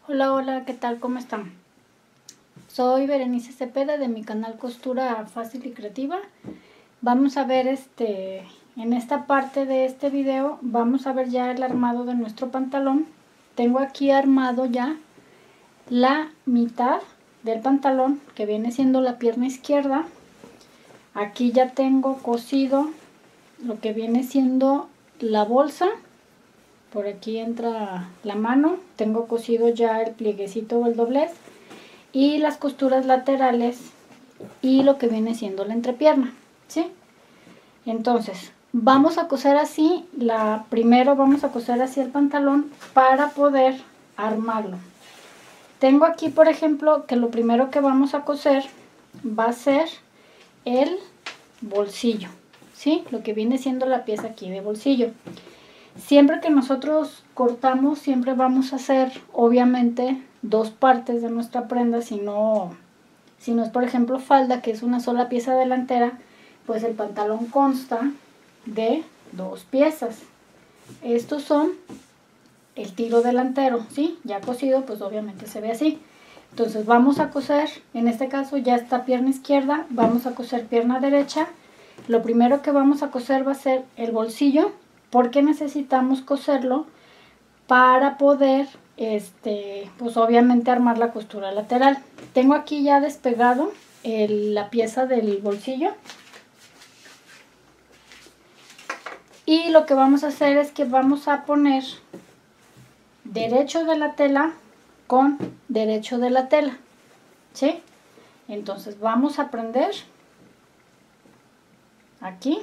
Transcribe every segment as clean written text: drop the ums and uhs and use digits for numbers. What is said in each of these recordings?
Hola, hola, ¿qué tal? ¿Cómo están? Soy Berenice Cepeda de mi canal Costura Fácil y Creativa. Vamos a ver en esta parte de este video, vamos a ver ya el armado de nuestro pantalón. Tengo aquí armado ya la mitad del pantalón, que viene siendo la pierna izquierda. Aquí ya tengo cosido lo que viene siendo la bolsa. Por aquí entra la mano, tengo cosido ya el plieguecito o el doblez y las costuras laterales y lo que viene siendo la entrepierna, ¿sí? Entonces, vamos a coser así, primero vamos a coser así el pantalón para poder armarlo. Tengo aquí, por ejemplo, que lo primero que vamos a coser va a ser el bolsillo, ¿sí? Lo que viene siendo la pieza aquí de bolsillo. Siempre que nosotros cortamos, siempre vamos a hacer, obviamente, dos partes de nuestra prenda. Si no es, por ejemplo, falda, que es una sola pieza delantera, pues el pantalón consta de dos piezas. Estos son el tiro delantero, ¿sí? Ya cosido, pues obviamente se ve así. Entonces vamos a coser, en este caso ya está pierna izquierda, vamos a coser pierna derecha. Lo primero que vamos a coser va a ser el bolsillo, porque necesitamos coserlo para poder, pues obviamente armar la costura lateral. Tengo aquí ya despegado la pieza del bolsillo. Y lo que vamos a hacer es que vamos a poner derecho de la tela con derecho de la tela, ¿sí? Entonces vamos a prender aquí.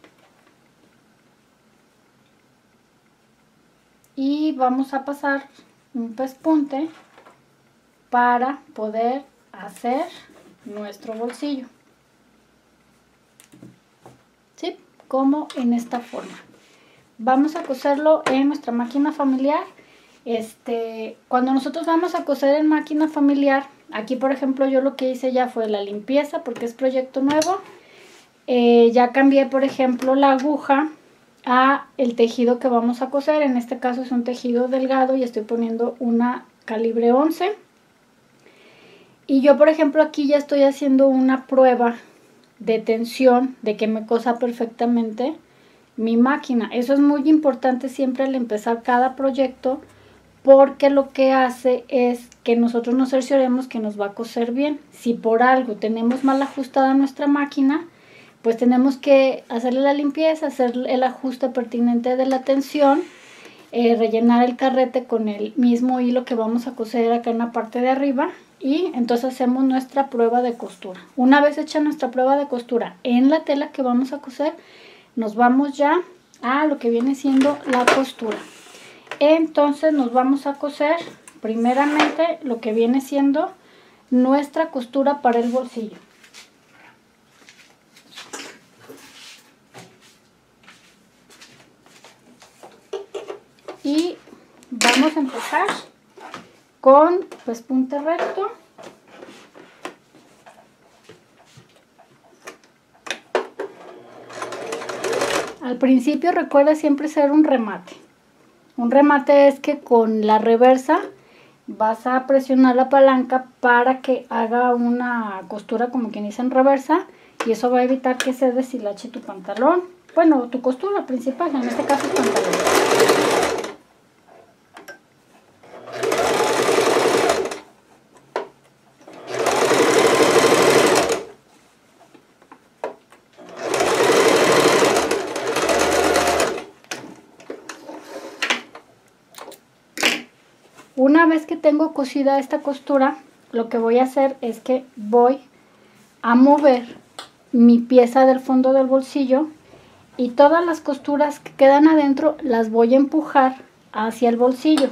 Y vamos a pasar un pespunte para poder hacer nuestro bolsillo, ¿sí? Como en esta forma. Vamos a coserlo en nuestra máquina familiar. Cuando nosotros vamos a coser en máquina familiar, aquí por ejemplo yo lo que hice ya fue la limpieza porque es proyecto nuevo. Ya cambié por ejemplo la aguja a el tejido que vamos a coser. En este caso es un tejido delgado y estoy poniendo una calibre 11. Y yo por ejemplo aquí ya estoy haciendo una prueba de tensión, de que me cosa perfectamente mi máquina. Eso es muy importante siempre al empezar cada proyecto, porque lo que hace es que nosotros nos cercioremos que nos va a coser bien. Si por algo tenemos mal ajustada nuestra máquina, pues tenemos que hacerle la limpieza, hacer el ajuste pertinente de la tensión, rellenar el carrete con el mismo hilo que vamos a coser acá en la parte de arriba, y entonces hacemos nuestra prueba de costura. Una vez hecha nuestra prueba de costura en la tela que vamos a coser, nos vamos ya a lo que viene siendo la costura. Entonces nos vamos a coser primeramente lo que viene siendo nuestra costura para el bolsillo. Y vamos a empezar con pespunte recto. Al principio recuerda siempre hacer un remate. Un remate es que con la reversa vas a presionar la palanca para que haga una costura como quien dice en reversa, y eso va a evitar que se deshilache tu pantalón. Bueno, tu costura principal, en este caso el pantalón. Una vez que tengo cosida esta costura, lo que voy a hacer es que voy a mover mi pieza del fondo del bolsillo y todas las costuras que quedan adentro las voy a empujar hacia el bolsillo.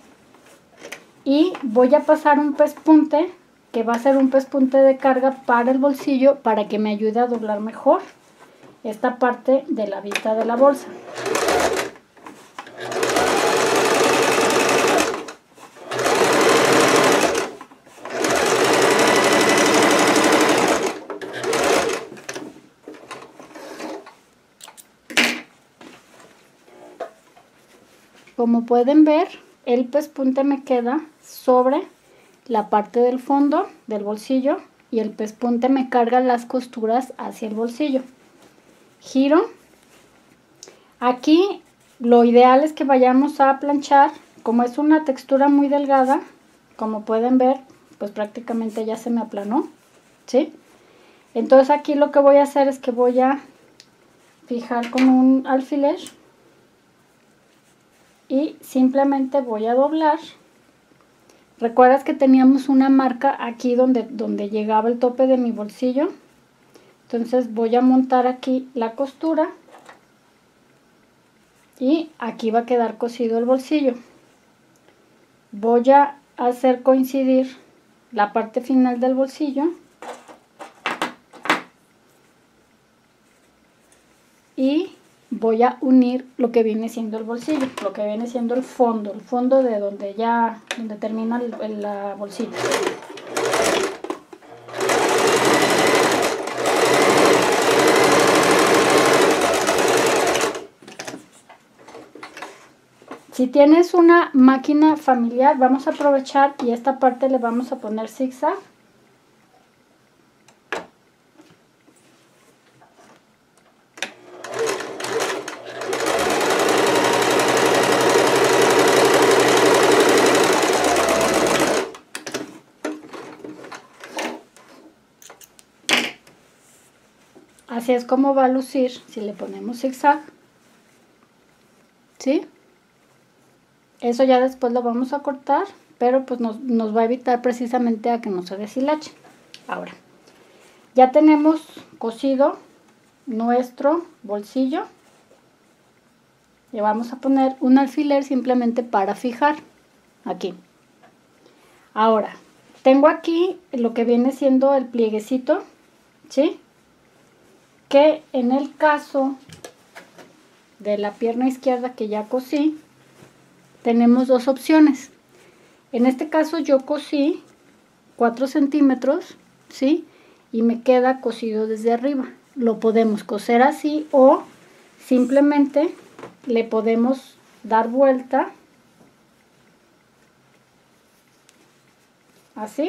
Y voy a pasar un pespunte, que va a ser un pespunte de carga para el bolsillo, para que me ayude a doblar mejor esta parte de la vista de la bolsa. Como pueden ver, el pespunte me queda sobre la parte del fondo del bolsillo y el pespunte me carga las costuras hacia el bolsillo. Giro. Aquí lo ideal es que vayamos a planchar. Como es una textura muy delgada, como pueden ver, pues prácticamente ya se me aplanó, ¿sí? Entonces aquí lo que voy a hacer es que voy a fijar con un alfiler y simplemente voy a doblar. ¿Recuerdas que teníamos una marca aquí donde llegaba el tope de mi bolsillo? Entonces voy a montar aquí la costura y aquí va a quedar cosido el bolsillo. Voy a hacer coincidir la parte final del bolsillo y voy a unir lo que viene siendo el bolsillo, lo que viene siendo el fondo de donde termina la bolsilla. Si tienes una máquina familiar, vamos a aprovechar y esta parte le vamos a poner zigzag. Así es como va a lucir si le ponemos zigzag, ¿sí? Eso ya después lo vamos a cortar, pero pues nos va a evitar precisamente a que no se deshilache. Ahora, ya tenemos cosido nuestro bolsillo. Le vamos a poner un alfiler simplemente para fijar aquí. Ahora, tengo aquí lo que viene siendo el plieguecito, ¿sí? Que en el caso de la pierna izquierda que ya cosí, tenemos dos opciones. En este caso yo cosí 4 centímetros, ¿sí? Y me queda cosido desde arriba. Lo podemos coser así o simplemente le podemos dar vuelta así.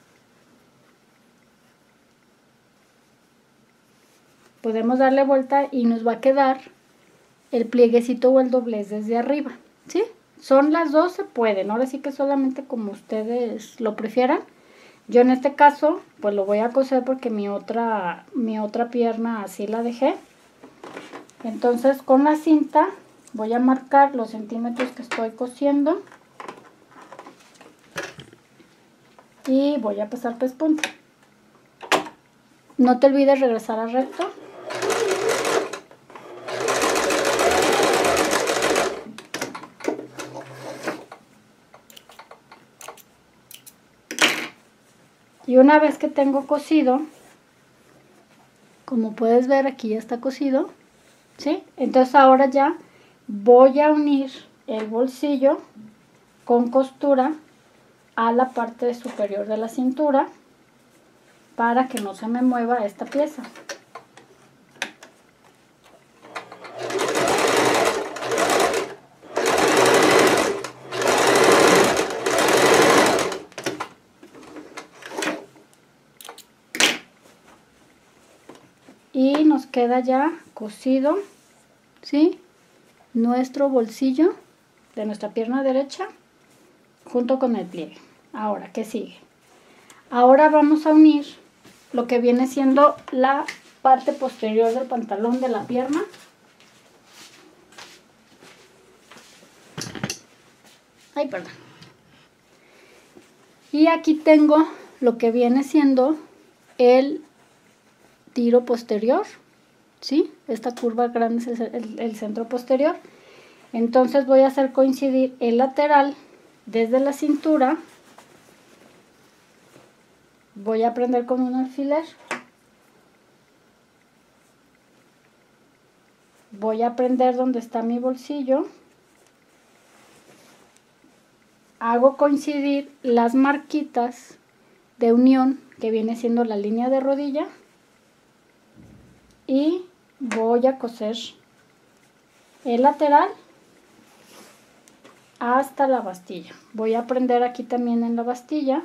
Podemos darle vuelta y nos va a quedar el plieguecito o el doblez desde arriba, ¿sí? Son las dos, se pueden, ahora sí que solamente como ustedes lo prefieran. Yo en este caso, pues lo voy a coser porque mi otra pierna así la dejé. Entonces con la cinta voy a marcar los centímetros que estoy cosiendo. Y voy a pasar pespunte. No te olvides regresar al recto. Y una vez que tengo cosido, como puedes ver aquí ya está cosido, ¿sí? Entonces ahora ya voy a unir el bolsillo con costura a la parte superior de la cintura para que no se me mueva esta pieza. Y nos queda ya cosido, ¿sí? Nuestro bolsillo de nuestra pierna derecha junto con el pliegue. Ahora, ¿qué sigue? Ahora vamos a unir lo que viene siendo la parte posterior del pantalón de la pierna. Ay, perdón. Y aquí tengo lo que viene siendo el tiro posterior, ¿sí? Esta curva grande es el centro posterior. Entonces voy a hacer coincidir el lateral desde la cintura. Voy a prender con un alfiler. Voy a prender donde está mi bolsillo. Hago coincidir las marquitas de unión que viene siendo la línea de rodilla. Y voy a coser el lateral hasta la bastilla. Voy a prender aquí también en la bastilla.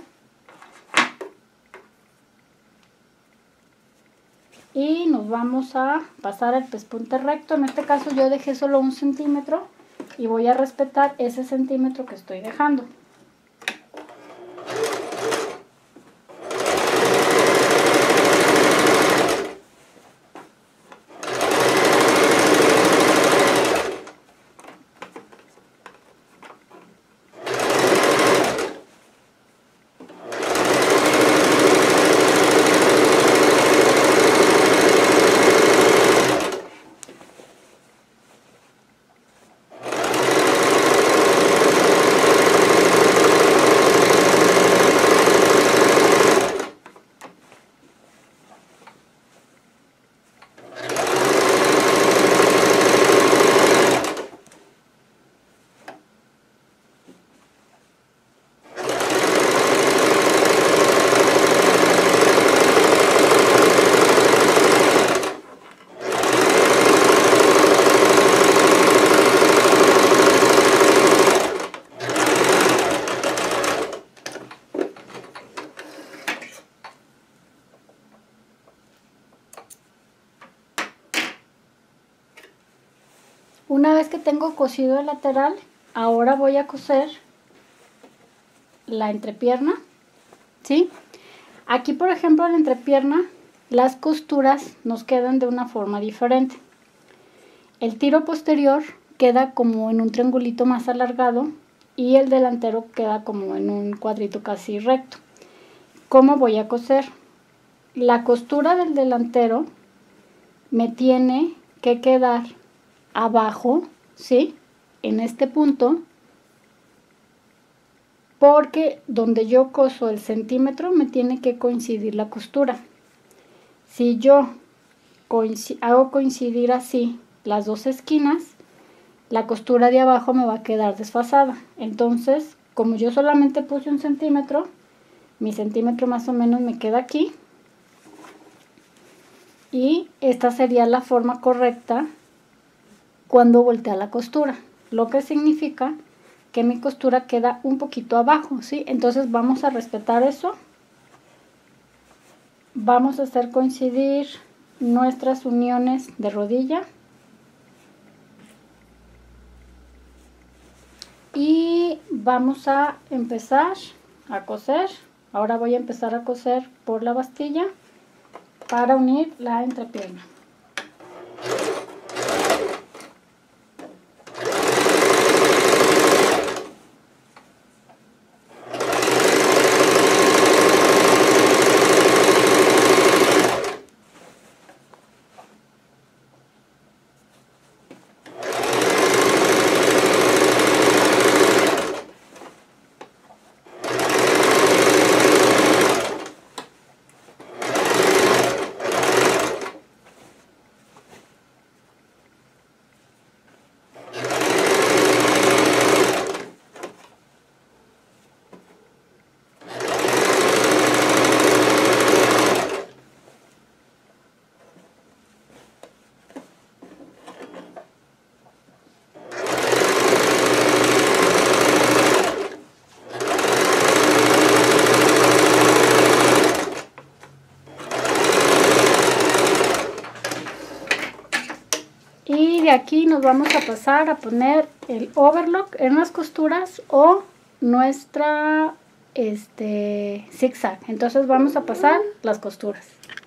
Y nos vamos a pasar el pespunte recto. En este caso yo dejé solo 1 centímetro y voy a respetar ese centímetro que estoy dejando. Una vez que tengo cosido el lateral, ahora voy a coser la entrepierna, ¿sí? Aquí, por ejemplo, en la entrepierna, las costuras nos quedan de una forma diferente. El tiro posterior queda como en un triangulito más alargado y el delantero queda como en un cuadrito casi recto. ¿Cómo voy a coser? La costura del delantero me tiene que quedar abajo, ¿sí? En este punto, porque donde yo coso el centímetro me tiene que coincidir la costura. Si yo hago coincidir así las dos esquinas, la costura de abajo me va a quedar desfasada. Entonces, como yo solamente puse 1 centímetro, mi centímetro más o menos me queda aquí. Y esta sería la forma correcta cuando voltea la costura, lo que significa que mi costura queda un poquito abajo, ¿sí? Entonces vamos a respetar eso. Vamos a hacer coincidir nuestras uniones de rodilla. Y vamos a empezar a coser. Ahora voy a empezar a coser por la bastilla para unir la entrepierna. Y de aquí nos vamos a pasar a poner el overlock en las costuras o nuestra zigzag. Entonces vamos a pasar las costuras.